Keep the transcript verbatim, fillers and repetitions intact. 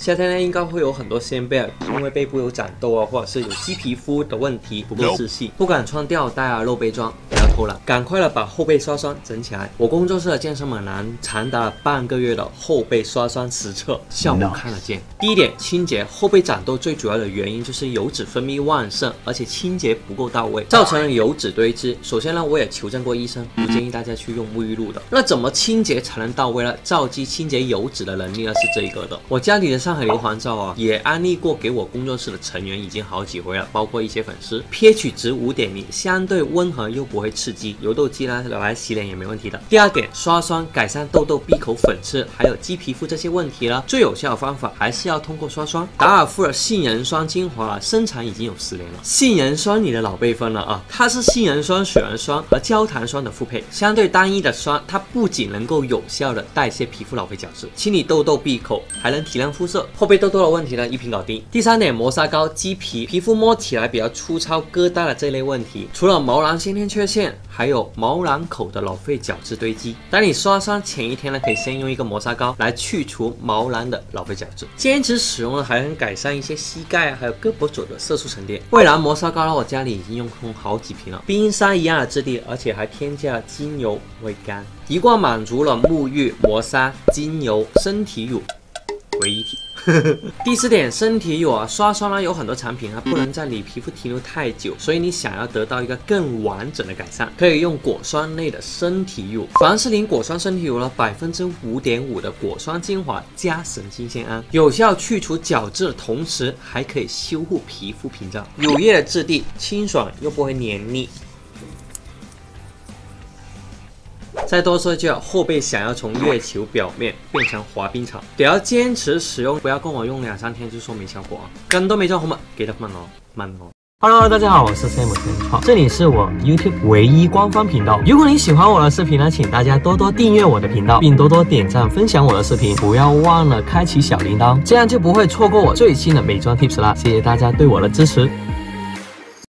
夏天呢应该会有很多先辈因为背部有长痘啊，或者是有鸡皮肤的问题，不够自信，不敢穿吊带啊、露背装。 不要偷懒，赶快的把后背刷酸整起来。我工作室的健身猛男长达了半个月的后背刷酸实测，效果看得见。第一点，清洁。后背长痘最主要的原因就是油脂分泌旺盛，而且清洁不够到位，造成了油脂堆积。首先呢，我也求证过医生，不建议大家去用沐浴露的。那怎么清洁才能到位呢？皂基清洁油脂的能力呢是这个的。我家里的上海硫磺皂啊，也安利过给我工作室的成员已经好几回了，包括一些粉丝。pH 值 五点零， 相对温和又不会刺激，油痘肌呢来洗脸也没问题的。第二点，刷酸改善痘痘、闭口、粉刺，还有鸡皮肤这些问题呢，最有效的方法还是要通过刷酸。达尔富的杏仁霜精华啊，生产已经有十年了。杏仁霜你的老辈分了啊，它是杏仁霜、水杨酸和焦糖酸的复配，相对单一的酸，它不仅能够有效的代谢皮肤老废角质，清理痘痘、闭口，还能提亮肤色。后背痘痘的问题呢，一瓶搞定。第三点，磨砂膏、鸡皮，皮肤摸起来比较粗糙、疙瘩的这类问题，除了毛囊先天缺陷，还有毛囊口的老废角质堆积。当你刷酸前一天呢，可以先用一个磨砂膏来去除毛囊的老废角质。坚持使用呢，还能改善一些膝盖啊，还有胳膊肘的色素沉淀。蔚蓝磨砂膏呢，我家里已经用空好几瓶了，冰沙一样的质地，而且还添加了精油为干，一罐满足了沐浴、磨砂、精油、身体乳为一体。第四点，身体乳啊，刷酸呢有很多产品它不能在你皮肤停留太久，所以你想要得到一个更完整的改善，可以用果酸类的身体乳。凡士林果酸身体乳呢，百分之五点五的果酸精华加神经酰胺，有效去除角质的同时，还可以修护皮肤屏障。乳液的质地清爽又不会黏腻。再多说一句，后背想要从月球表面变成滑冰场，得要坚持使用，不要跟我用两三天就说没效果啊！跟都没撞红们，给它慢哦，慢哦。Hello， 大家好，我是 Sam 陈创，这里是我 YouTube 唯一官方频道。如果你喜欢我的视频呢，请大家多多订阅我的频道，并多多点赞分享我的视频，不要忘了开启小铃铛，这样就不会错过我最新的美妆 tips 啦。谢谢大家对我的支持。